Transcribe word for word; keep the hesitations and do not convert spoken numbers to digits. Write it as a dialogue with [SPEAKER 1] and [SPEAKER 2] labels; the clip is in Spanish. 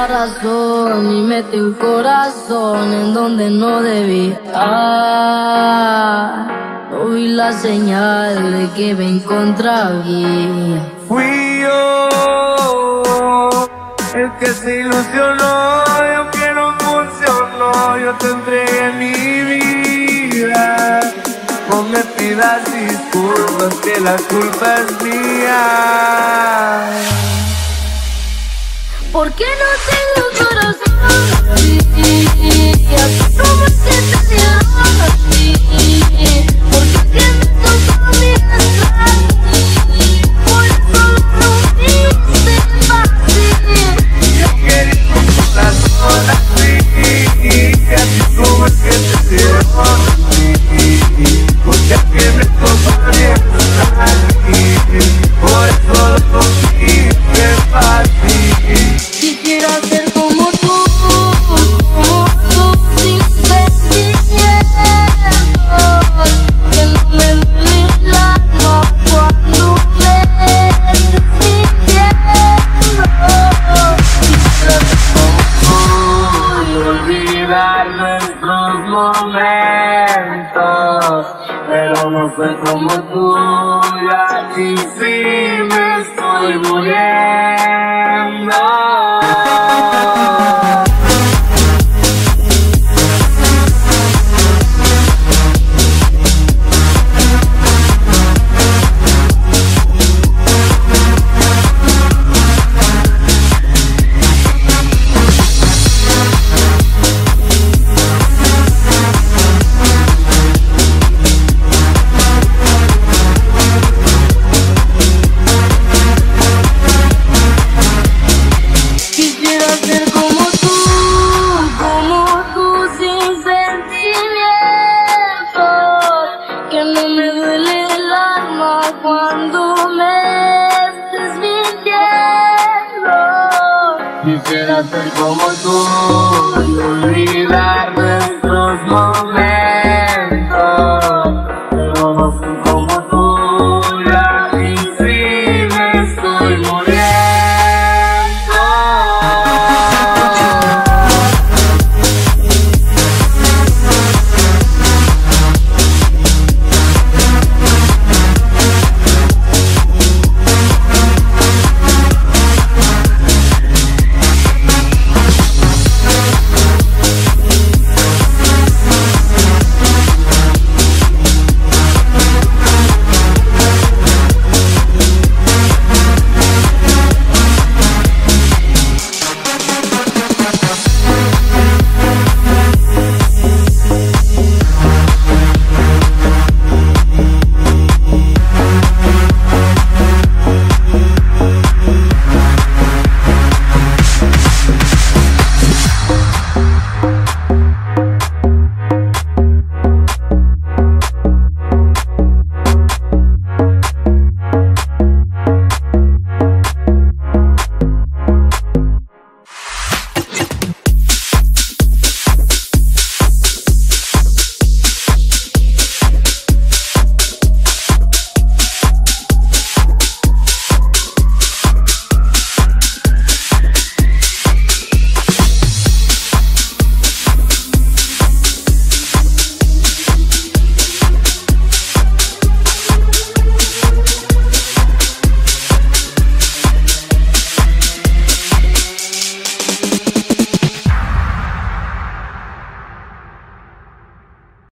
[SPEAKER 1] la razón y metí un corazón en donde no debía. Ah, no vi la señal de que me encontraría.
[SPEAKER 2] Fui yo el que se ilusionó y aunque no funcionó, yo te entregué mi vida. No me pidas disculpas, que la culpa es mía.
[SPEAKER 1] ¿Por qué no tengo corazón así? ¿Cómo es que te dieron así? ¿Por qué tienes tanto miedo a estar aquí? Por eso lo rompiste fácil.
[SPEAKER 2] Yo quería un corazón así, así como es que te dieron así. Porque a que me tocó miedo estar aquí, por eso lo rompiste fácil.
[SPEAKER 1] Quisiera ser como tú, como tú, sin sentimientos, que no me duele el alma cuando me estés mintiendo. Quisiera ser como tú
[SPEAKER 2] Y olvidar nuestros momentos, pero no fue como tú, y aquí sí me estoy muriendo.
[SPEAKER 1] Quisiera ser como tú, como tú, sin sentimientos, que no me duele el alma cuando me estés mintiendo.
[SPEAKER 2] Quisiera ser como tú y olvidar nuestros momentos.